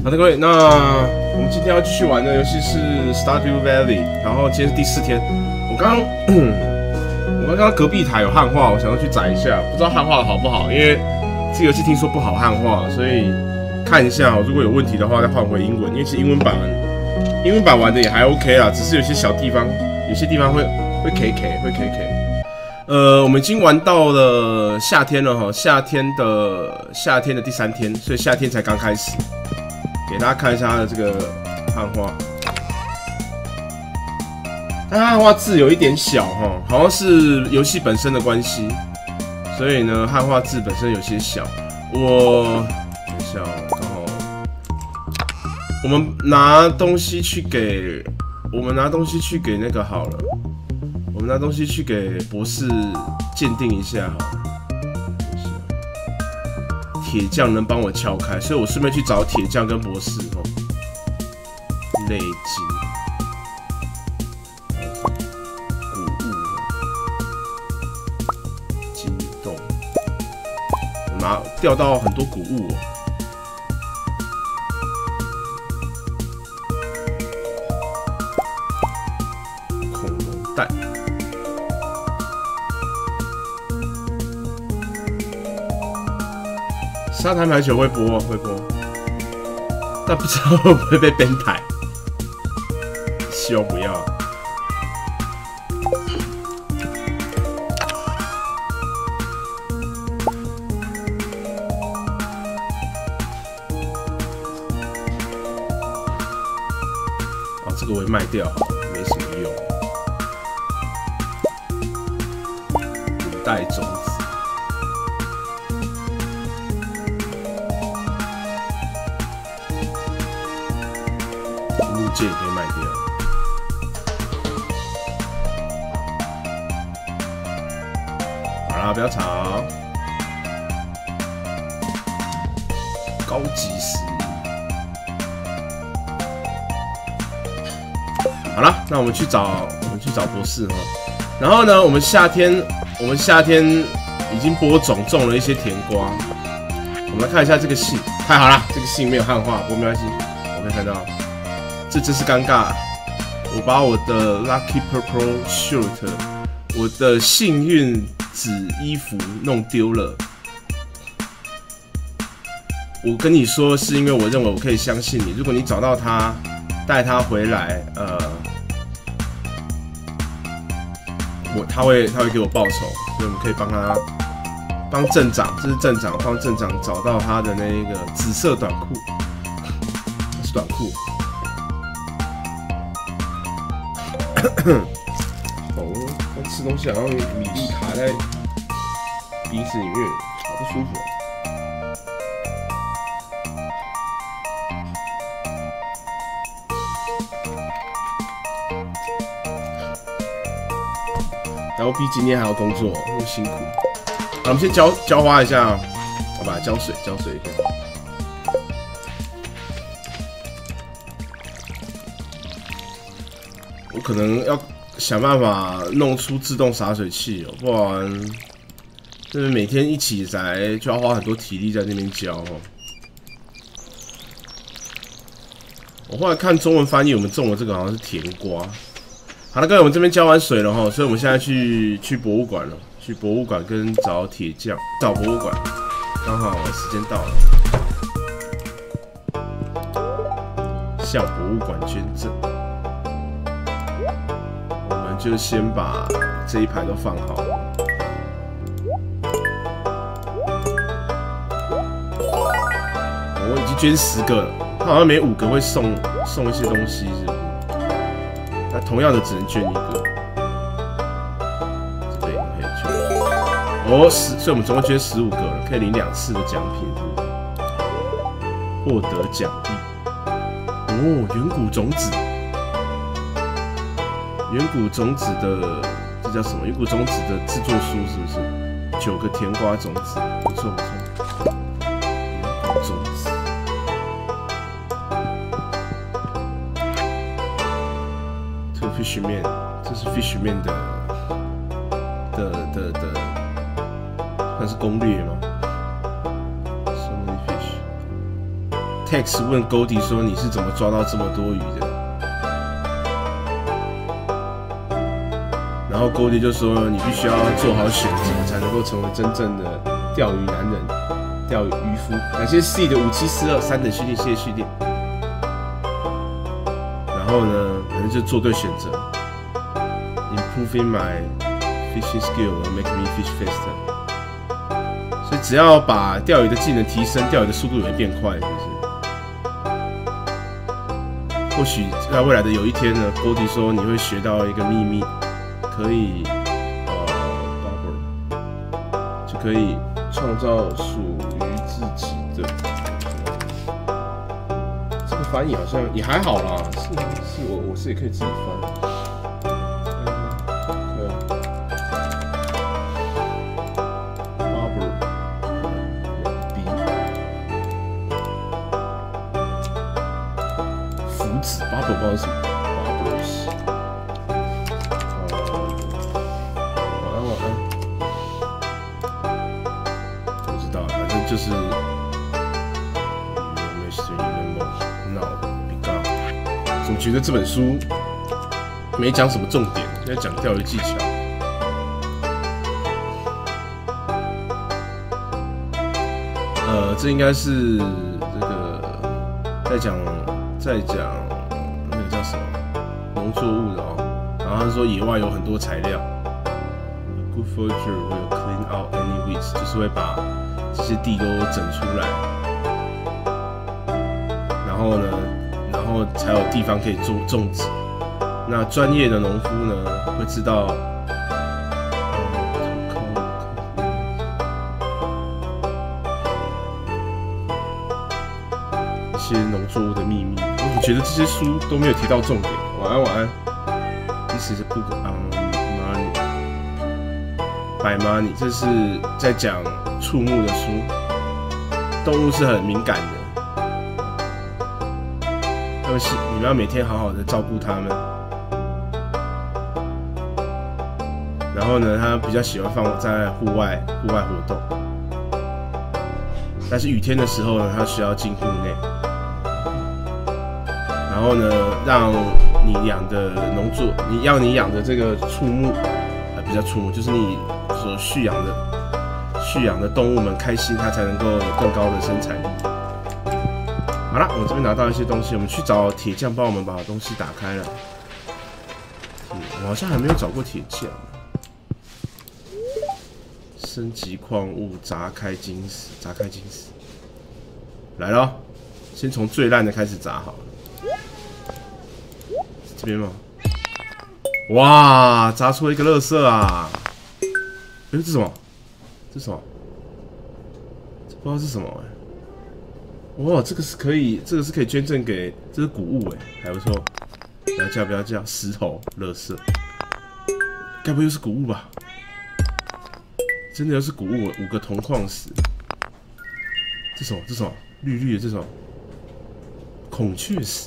好的，各位，那我们今天要继续玩的游戏是 Stardew Valley， 然后今天是第4天。我刚刚隔壁台有汉化，我想要去载一下，不知道汉化的好不好，因为这个游戏听说不好汉化，所以看一下，如果有问题的话再换回英文，因为其实英文版玩的也还 OK 啦，只是有些小地方，有些地方会 KK。我们已经玩到了夏天了哈，夏天的第3天，所以夏天才刚开始。给大家看一下它的这个汉化，但汉化字有一点小哈，好像是游戏本身的关系，所以呢汉化字本身有些小。等一下刚好我们拿东西去给那个好了。我们拿东西去给博士鉴定一下好了。铁匠能帮我敲开，所以我顺便去找铁匠跟博士哦。累积谷物，金豆，我钓到很多谷物哦。恐龙蛋。沙滩排球会播，但不知道会不会被编台，希望不要。这个我会卖掉，没什么用。古代种子。这也可以卖掉。好啦，不要吵。高级食物。好啦，那我们去找博士哈。然后呢，我们夏天已经播种种了一些甜瓜。我们来看一下这个信，太好了，这个信没有汉化，不过没关系，我可以看到。这真是尴尬！我把我的 Lucky Purple Shirt， 我的幸运紫衣服弄丢了。我跟你说，是因为我认为我可以相信你。如果你找到他，带他回来，他会给我报仇，所以我们可以帮镇长，这是镇长帮镇长找到他的那个紫色短裤，是短裤。刚吃东西好像米粒卡在鼻子里面，好不舒服。LP 今天还要工作，那么辛苦。好，我们先浇花一下，好吧，浇水一下。我可能要想办法弄出自动洒水器哦，不然就是每天一起来就要花很多体力在那边浇哦。我后来看中文翻译，我们种的这个好像是甜瓜。好了，各位，我们这边浇完水了哈，所以我们现在去博物馆了，去博物馆跟找铁匠，找博物馆，刚好时间到了，向博物馆捐赠。就先把这一排都放好。我已经捐10个了，他好像每5个会送一些东西，是不是？那同样的只能捐1个。这个也可以捐。所以我们总共捐15个了，可以领2次的奖品，获得奖励。远古种子。远古种子的这叫什么？远古种子的制作书是不是？9个甜瓜种子，不错。远古种子，这个 fish 面，这是 fish 面的，算是攻略吗？So many fish。 text 问 Goldie 说你是怎么抓到这么多鱼的？然后 Goldie 就说你必须要做好选择，才能够成为真正的钓鱼男人、钓鱼渔夫。感谢 C 的5742 3等续订，谢谢续订。然后呢，反正就做对选择。Improving my fishing skill will make me fish faster。所以只要把钓鱼的技能提升，钓鱼的速度也会变快，是不是？或许在未来的有一天呢 ，Goldie 说你会学到一个秘密，可以就可以创造属于自己的。这个翻译好像也还好啦，我是也可以自己翻。Bubble 不知道是什么 ，Bubbles。晚安。不知道，反正就是总觉得这本书没讲什么重点，在讲钓鱼技巧。这应该是这个在讲那个叫什么农作物的哦。然后他说野外有很多材料 ，Good forage will clean out any weeds， 就是会把这些地都整出来。然后呢，才有地方可以做种植。那专业的农夫呢，会知道。一些农作物的秘密，我觉得这些书都没有提到重点。晚安，晚安。This is a book on money by money， 这是在讲触目的书。动物是很敏感的，你们要每天好好的照顾它们。然后呢，他比较喜欢放在户外活动，但是雨天的时候呢，他需要进户内。然后呢，让你养的你养的这个畜牧，比较畜牧，就是你所蓄养的动物们开心，它才能够有更高的生产力。好了，我们这边拿到一些东西，我们去找铁匠帮我们把东西打开了。我好像还没有找过铁匠。升级矿物，砸开金石，来咯，先从最烂的开始砸好了。这边吗？哇，砸出了一个垃圾啊！这是什么？这是什么？这不知道是什么哇，这个是可以捐赠给，这是谷物还不错。不要叫，石头，垃圾。该不会又是谷物吧？真的又是谷物，5个铜矿石。这什么？绿绿的这种孔雀石。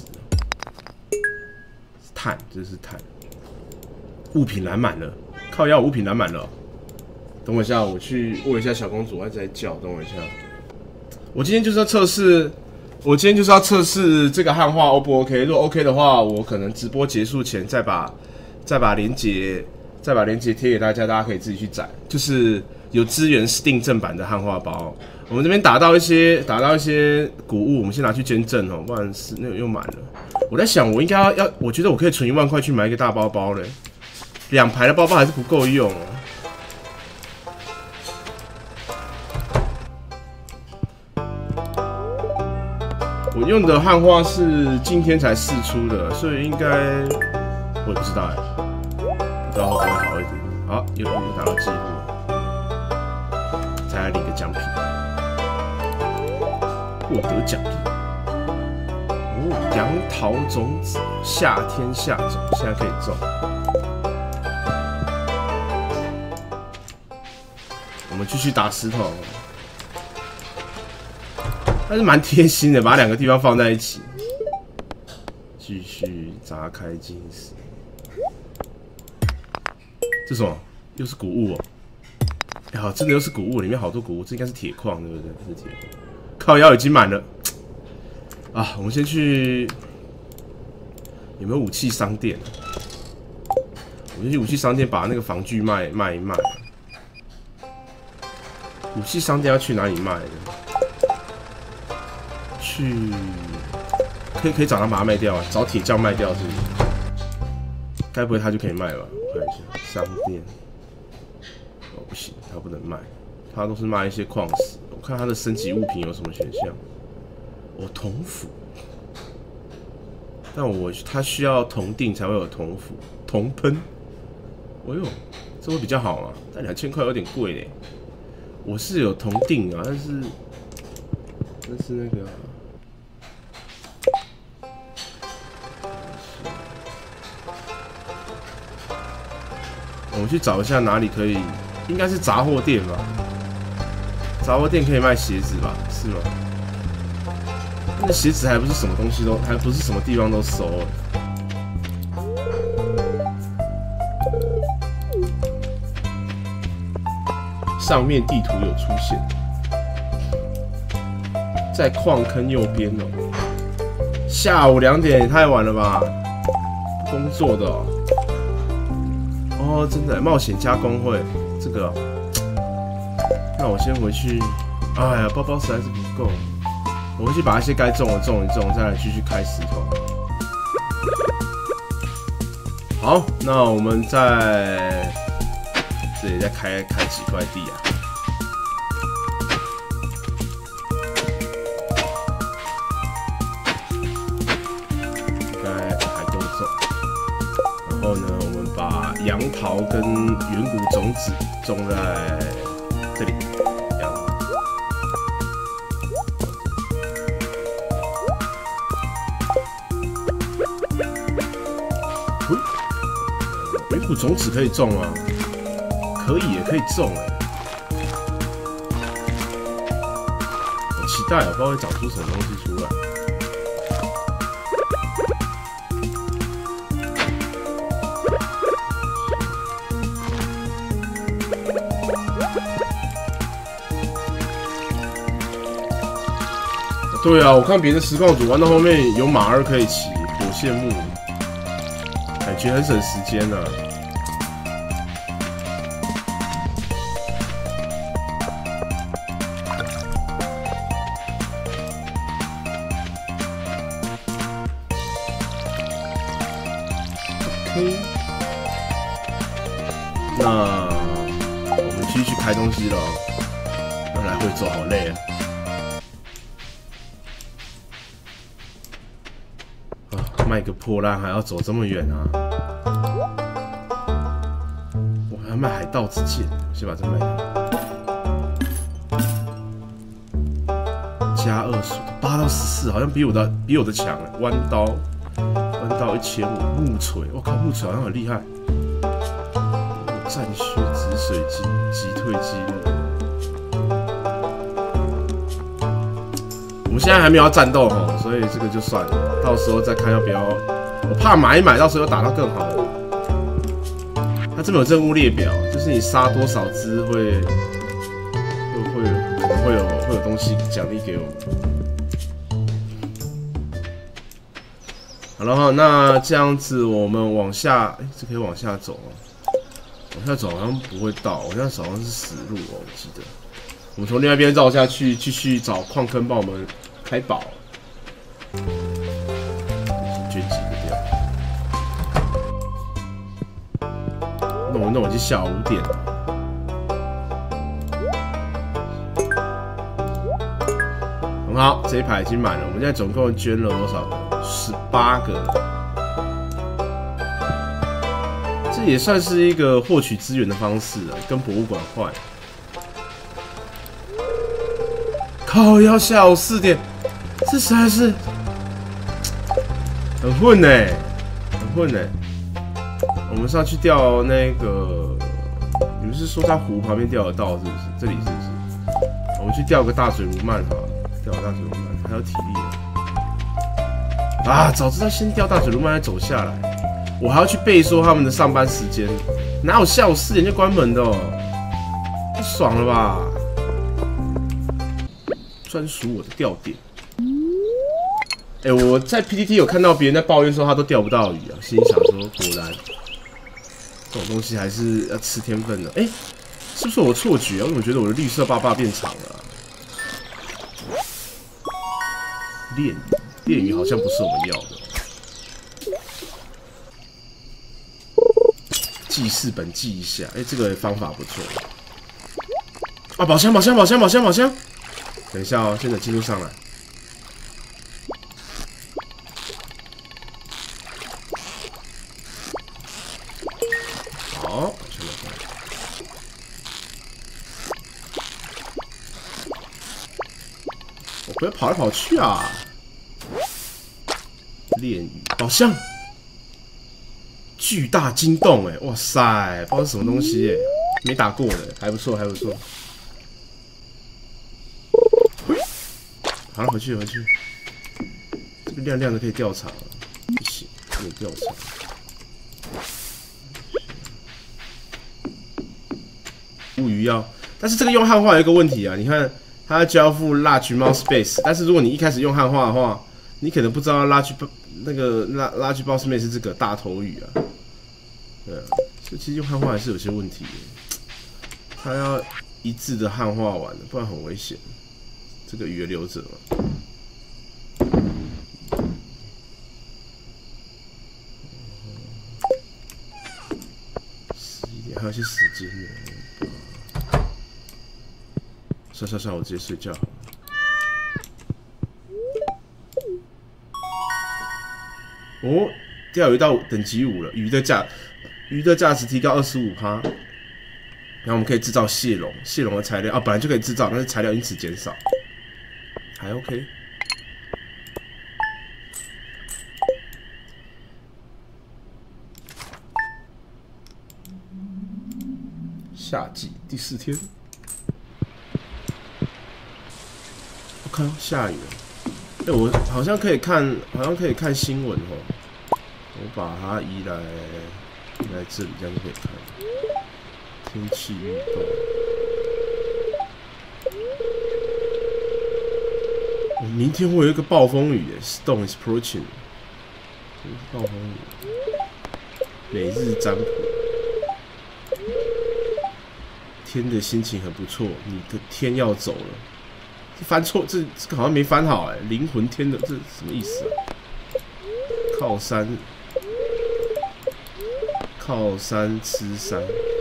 碳，这是碳。物品栏满了，靠腰，物品栏满了。等我一下，我去问一下小公主，她在叫。等我一下。我今天就是要测试这个汉化 O 不 OK？ 如果 OK 的话，我可能直播结束前再把连结贴给大家，大家可以自己去载。就是有支援Steam正版的汉化包。我们这边打到一些谷物，我们先拿去捐赠哦，不然是那个又满了。我在想，我应该我觉得我可以存1万块去买一个大包包嘞，2排的包包还是不够用哦。我用的汉化是今天才试出的，所以应该我也不知道不知道会不会好一点。好，又拿到记录了，再来领个奖品，获得奖品。杨桃种子，夏天下种，现在可以种。我们继续打石头，还是蛮贴心的，把2个地方放在一起。继续砸开金石。这什么？又是谷物哦！好，真的又是谷物，里面好多谷物，这应该是铁矿，对不对？这是铁矿。靠腰已经满了。 啊，我们先去有没有武器商店？我们去武器商店把那个防具卖一卖。武器商店要去哪里卖的？去可以找他把它卖掉啊，找铁匠卖掉是不是？该不会他就可以卖吧？我看一下商店。哦，不行，他不能卖，他都是卖一些矿石。我看他的升级物品有什么选项？哦，铜斧。但他需要铜锭才会有铜斧、铜喷。哎呦，这会比较好嘛？但2000块有点贵嘞。我是有铜锭啊，但是那个、我们去找一下哪里可以，应该是杂货店吧？杂货店可以卖鞋子吧？是吗？那鞋子还不是什么东西都，还不是什么地方都收了。上面地图有出现，在矿坑右边哦。下午2点也太晚了吧？工作的哦。哦，真的冒险加工会这个、哦，那我先回去。哎呀，包包实在是不够，我回去把那些该种的种一种，再来继续开石头。好，那我们在这里再开几块地啊。应该还够种。然后呢，我们把杨桃跟远古种子种在这里。远古种子可以种啊，可以也可以种哎，好期待啊！不知道会长出什么东西出来。对啊，我看别的实况组玩到后面有马儿可以骑，好羡慕，感觉很省时间呢、啊。OK， 那我们继续开东西了，要来回走好累啊。卖个破烂还要走这么远啊！我还要卖海盗之剑，先把这卖掉。加2属8到14，好像比我的强哎。弯刀1500，木锤，我靠，木锤好像很厉害。战靴、止水晶、击退记录。我们现在还没有要战斗哈，所以这个就算了，到时候再看要不要。我怕买一买，到时候又打到更好的。它这边有任务列表，就是你杀多少只会有东西奖励给我们。好了哈，那这样子我们往下，这可以往下走啊。往下走好像不会到，我现在手上是死路哦，我记得。我们从另外一边绕下去，继续找矿坑帮我们开宝。先捐几个掉。那我已经下午5点了。很好，这一排已经满了。我们现在总共捐了多少个？18个。这也算是一个获取资源的方式了，跟博物馆换。靠！要下午4点，这实在是很混呢、欸，很混呢、欸。我们上去钓那个，你们是说在湖旁边钓得到是不是？这里是不是？我们去钓个大水鲈鳗好了，钓个大水鲈鳗，还有体力啊！早知道先钓大水鲈鳗再走下来，我还要去背说他们的上班时间，哪有下午4点就关门的哦？太爽了吧！专属我的钓点。 哎，我在 PTT 有看到别人在抱怨说他都钓不到鱼啊，心里想说，果然这种东西还是要吃天分的。哎，是不是我错觉啊？我怎么觉得我的绿色爸爸变长了、啊？炼鱼好像不是我们要的。记事本记一下，哎，这个方法不错。啊，宝箱！等一下哦，先等进入上来。好，我不要跑来跑去啊！炼鱼宝箱，巨大金洞哎，哇塞，不知道是什么东西哎，没打过的，还不错。好了，回去。这个亮亮的可以调查了，不行，不能调查。物鱼要，但是这个用汉化有一个问题啊，你看它交付 large mouse space， 但是如果你一开始用汉化的话，你可能不知道 large 那个 large mouse space 是这个大头鱼啊，对啊，所以其实用汉化还是有些问题的，它要一致的汉化完，不然很危险。这个鱼的留着嘛。11点还有些时间呢。算，我直接睡觉好了。哦，钓鱼到等级5了，鱼的价值提高25%。然后我们可以制造蟹笼，蟹笼的材料啊本来就可以制造，但是材料因此减少，还 OK。夏季第4天，我看下雨了。哎，我好像可以看新闻哦。我把它移来这里，这样就可以看。天气预报。明天会有一个暴风雨耶 ，Storm is approaching。暴风雨。每日占卜。天的心情很不错，你的天要走了。翻错，这个好像没翻好哎，灵魂天的这什么意思啊？靠山吃山。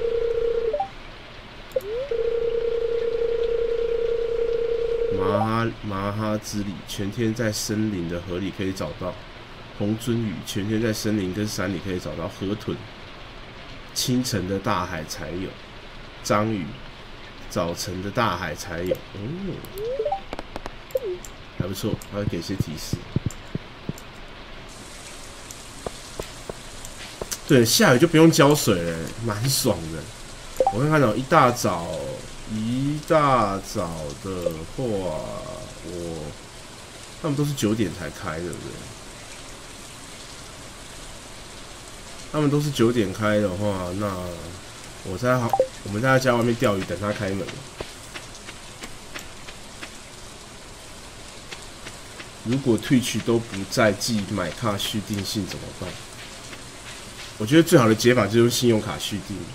麻哈之里，全天在森林的河里可以找到红鳟鱼，全天在森林跟山里可以找到河豚。清晨的大海才有章鱼，早晨的大海才有。还不错，还会给些提示。对，下雨就不用浇水了，蛮爽的。我看看哦，一大早的话，他们都是9点才开，对不对？他们都是9点开的话，那我们在家外面钓鱼，等他开门。如果Twitch都不再寄买卡续订信怎么办？我觉得最好的解法就是用信用卡续订。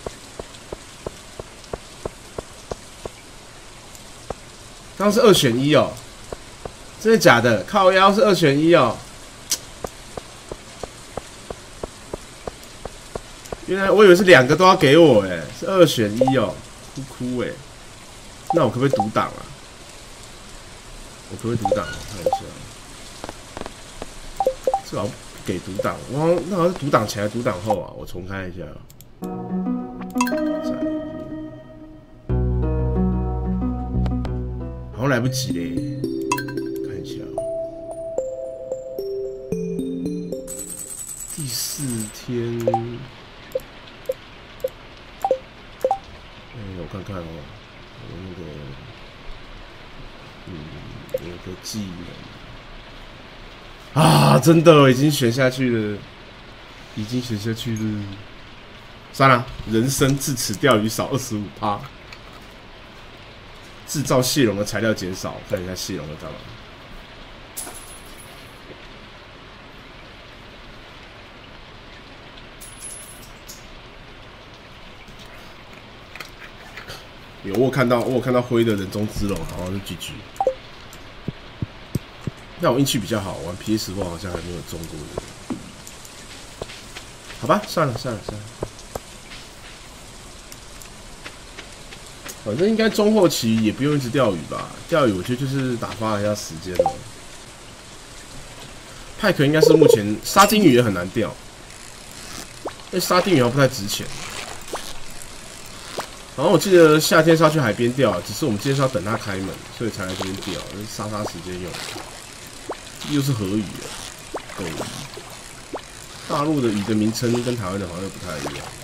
刚刚是2选1哦，真的假的？靠腰是2选1哦。原来我以为是2个都要给我哎，是2选1哦，哭哎。那我可不可以读档啊？我可不可以读档？我看一下，这好像不给读档，那好像是读档前还是读档后啊？我重开一下。好像来不及嘞，看一下。第4天，我看看哦，有个技能啊，真的已经选下去了，算了，人生至此钓鱼少25%。制造蟹笼的材料减少，看一下蟹笼在干嘛。 有我有看到灰的人中之龙，好像是 GG。但我运气比较好，玩 PS 4好像还没有中过的。好吧，算了。反正应该中后期也不用一直钓鱼吧？钓鱼我觉得就是打发一下时间了。派克应该是目前沙丁鱼也很难钓，因为沙丁鱼好像不太值钱。然后我记得夏天是要去海边钓，只是我们今天是要等它开门，所以才来这边钓，就是杀时间用。又是河鱼狗鱼。大陆的鱼的名称跟台湾的好像又不太一样。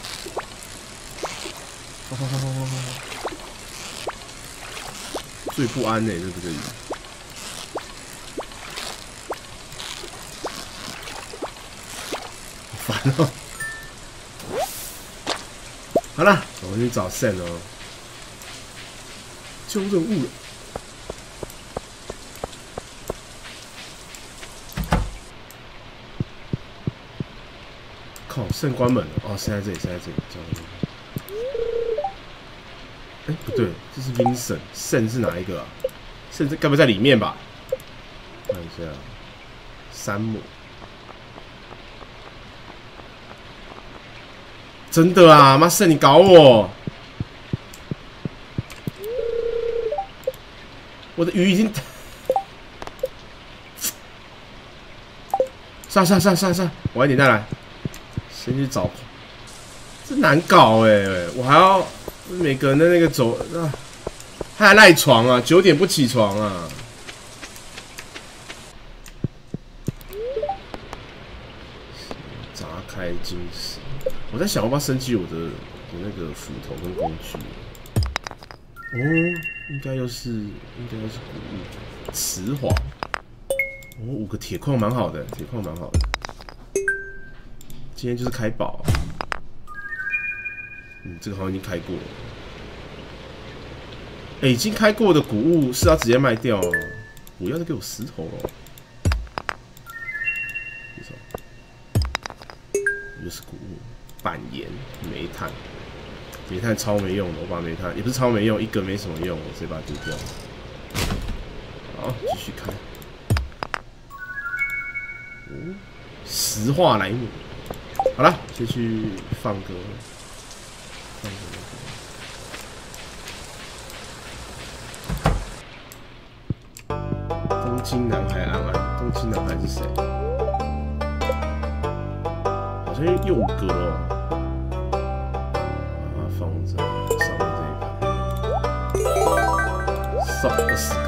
最不安的就是这个鱼。好烦哦！好了，我们去找 Sam 哦。救任务了。靠，Sam 关门了。哦，现在这里。哎，不对，这是 Vincent。Sam 是哪一个啊？Sam该不会在里面吧？看一下，山姆。真的啊，妈Sam，你搞我！我的鱼已经……算，晚一点再来。先去找，这难搞哎！我还要每个人的那个走啊，他还赖床啊，9点不起床啊。砸开金石，我在想要不要升级我的那个斧头跟工具。哦，应该又是谷物，雌黄。哦，5个铁矿蛮好的，今天就是开宝，这个好像已经开过了。已经开过的谷物是要直接卖掉哦。不要再给我石头哦。又是谷物，板岩、煤炭超没用的，我把煤炭也不是超没用，一个没什么用，我直接把它丢掉。好，继续开。石化莱姆。好了，先去放歌。东京男孩安安，东京男孩是谁？好像又5个哦。把它放在上面这一排。少20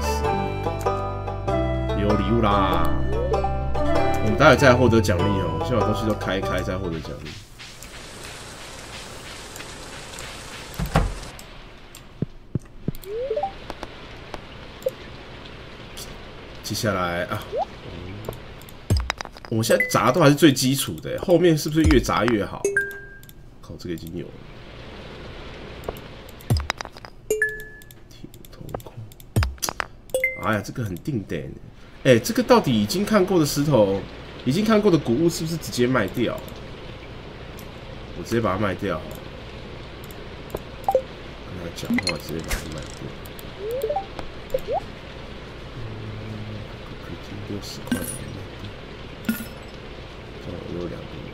个，有礼物啦！我们待会再获得奖励哦，先把东西都开一开，再获得奖励。接下来啊，我们现在砸都还是最基础的，后面是不是越砸越好？靠，这个已经有了。铁铜矿，哎呀，这个很定的。这个到底已经看过的石头，已经看过的谷物是不是直接卖掉？我直接把它卖掉。跟他讲话，直接把它卖掉。60块，这样我有2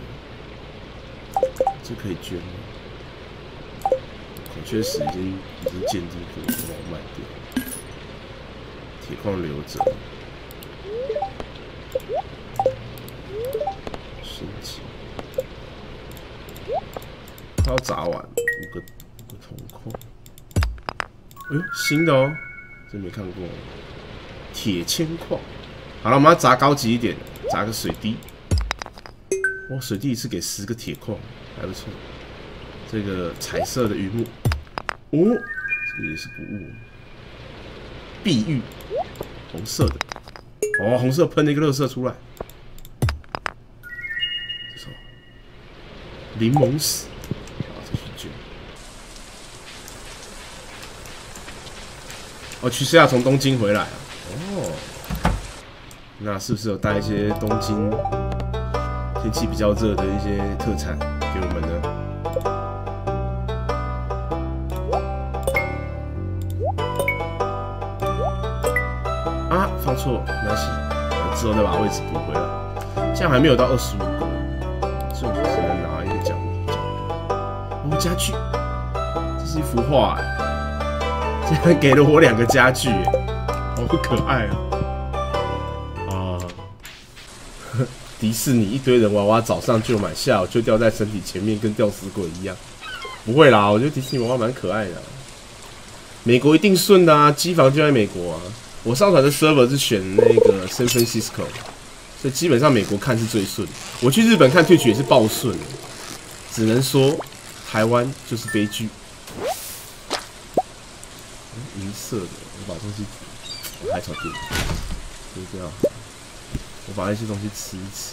个，这可以捐吗？孔雀石已经鉴定过，我把它卖掉。铁矿留着。升级，它要砸完5个铜矿。哎呦，新的哦，这没看过。铁铅矿。好了，我们要砸高级一点，砸个水滴。哇，水滴一次给10个铁矿，还不错。这个彩色的榆木，哦，这个也是谷物。碧玉，红色的。哦，红色喷了一个垃圾出来。这什么？柠檬屎。好，继续卷。哦，曲世亚从东京回来啊。哦。那是不是有带一些东京天气比较热的一些特产给我们呢？ 啊，放错，没关系，之后再把位置补回来。这样还没有到25个，所以我只能拿一个奖励。哦，家具，这是一幅画哎，竟然给了我2个家具哎，好可爱啊！迪士尼一堆人娃娃，早上就买，下午就吊在身体前面，跟吊死鬼一样。不会啦，我觉得迪士尼娃娃蛮可爱的。美国一定顺的啊，机房就在美国啊。我上传的 server 是选那个 San Francisco， 所以基本上美国看是最顺。我去日本看Twitch也是爆顺，只能说台湾就是悲剧。银色的，我把东西，我海草店，就这样。我把那些东西吃一吃。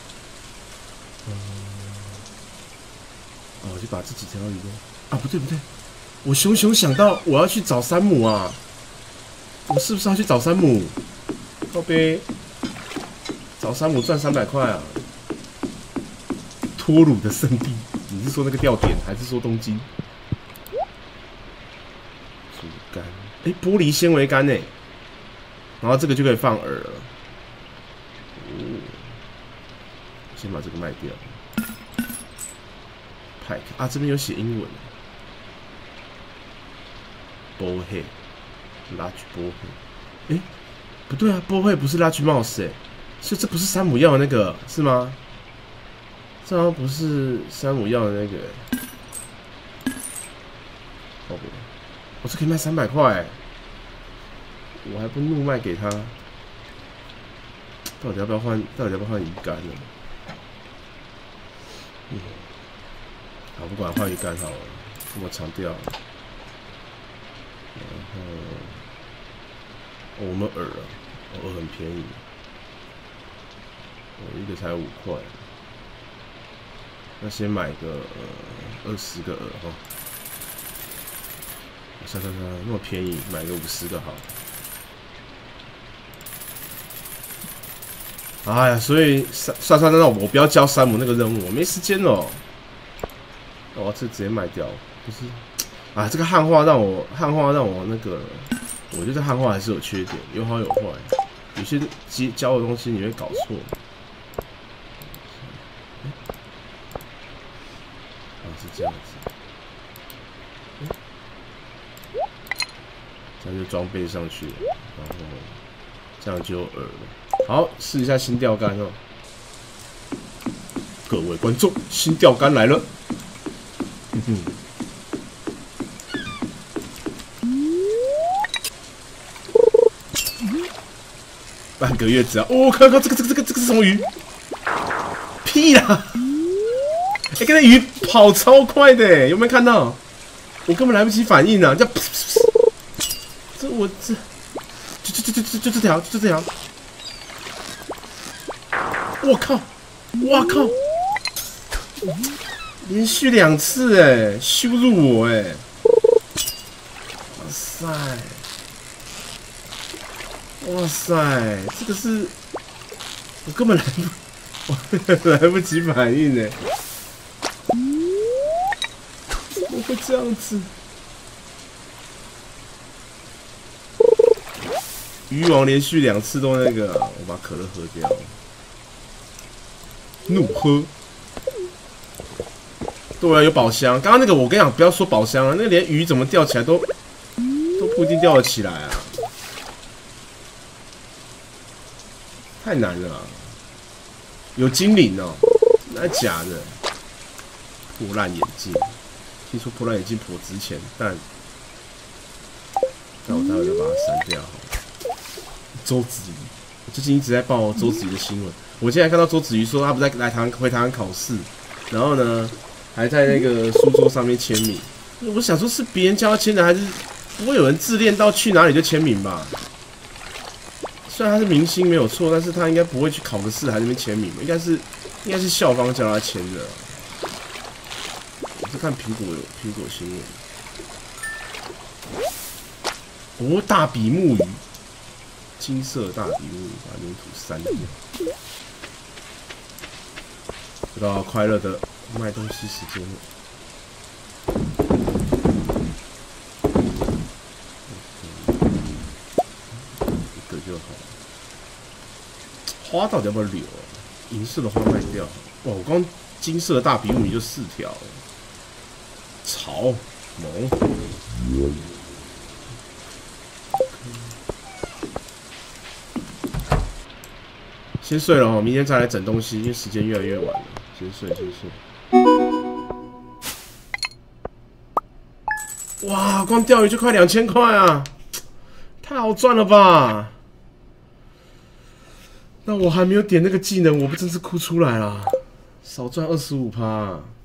哦，我就把这几条鱼都……啊，不对，我熊想到我要去找山姆啊！我是不是要去找山姆？靠北，找山姆赚300块啊！脱乳的圣地，你是说那个吊点，还是说东京？竹竿，玻璃纤维竿哎，然后这个就可以放饵了。先把这个卖掉。Pike 啊，这边有写英文。Bullhead， large bullhead。不对啊 ，bullhead 不是 large mouse 所以这不是山姆要的那个是吗？这好像不是山姆要的那个。我这可以卖300块，我还不怒卖给他。到底要不要换？鱼竿呢？好，不管换鱼竿好了，这么长钓。然后，我们饵啊，饵很便宜，一个才5块。那先买个20个饵哈。算，那么便宜，买个50个好。哎呀，所以算，那我不要交山姆那个任务，我没时间哦。我这直接卖掉，不是？啊，这个汉化让我那个，我觉得汉化还是有缺点，有好有坏。有些教的东西你会搞错。是这样子。这样就装备上去了，然后这样就有饵了。好，试一下新钓竿哦。各位观众，新钓竿来了。半个月只要看这个是什么鱼？屁啦！刚才鱼跑超快的，有没有看到？我根本来不及反应啊！就这条，我靠！连续2次羞辱我哇塞！这个是我根本来不及反应怎么会这样子？鱼王连续2次都那个，我把可乐喝掉，怒喝。对啊，有宝箱。刚刚那个我跟你讲，不要说宝箱了，那个连鱼怎么钓起来都不一定钓得起来啊，太难了有精灵哦，那假的。破烂眼镜，听说破烂眼镜颇值钱，但我待会就把它删掉好了。周子瑜，我最近一直在报周子瑜的新闻。我今天还看到周子瑜说他不在回台湾考试，然后呢还在那个书桌上面签名。我想说是别人叫他签的，还是不会有人自恋到去哪里就签名吧？虽然他是明星没有错，但是他应该不会去考个试还在那边签名，应该是校方叫他签的。我是看苹果新闻。大比目鱼，金色大比目鱼，把粘土删掉。又到快乐的卖东西时间了。一个就就好。花到底要不要留啊？银色的花卖掉。哇，我刚金色的大比5就4条，潮萌。先睡了哦，明天再来整东西，因为时间越来越晚了。先睡，先睡。哇，光钓鱼就快2000块啊！太好赚了吧！那我还没有点那个技能，我不真是哭出来了，少赚25%。